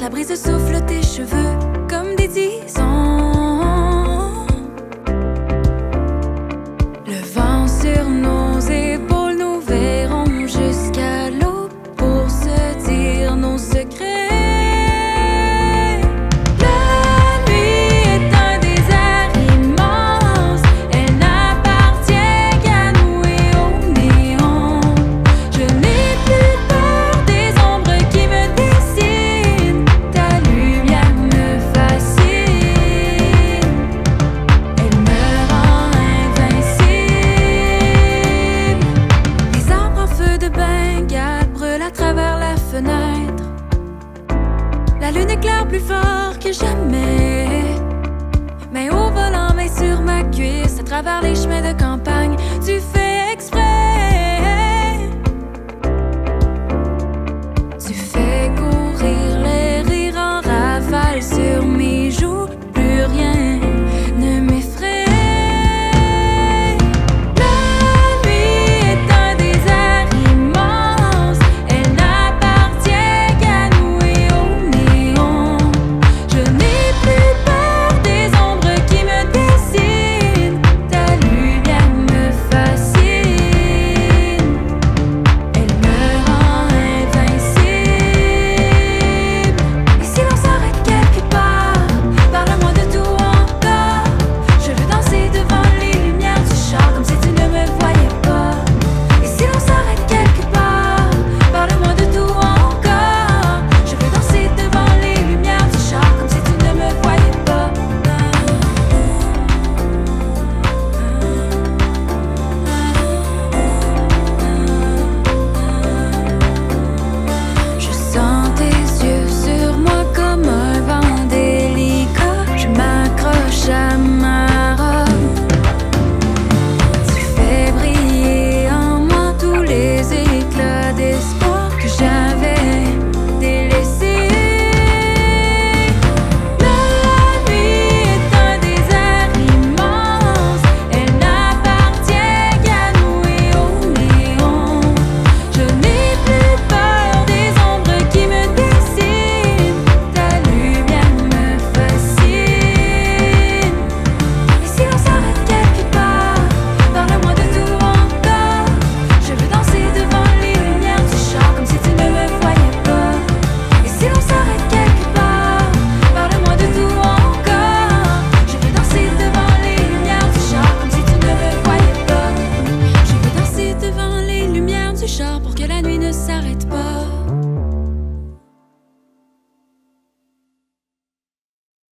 La brise souffle tes cheveux comme des tisons. Le vent sur nos épaules, nous verrons jusqu'à l'eau pour se dire nos secrets. La lune éclaire plus fort que jamais. Main au volant, main sur ma cuisse, à travers les chemins de campagne, tu fais exprès. Tu fais courir les rires en rafale sur mes joues, plus rien ne m'effraie. Pour que la nuit ne s'arrête pas.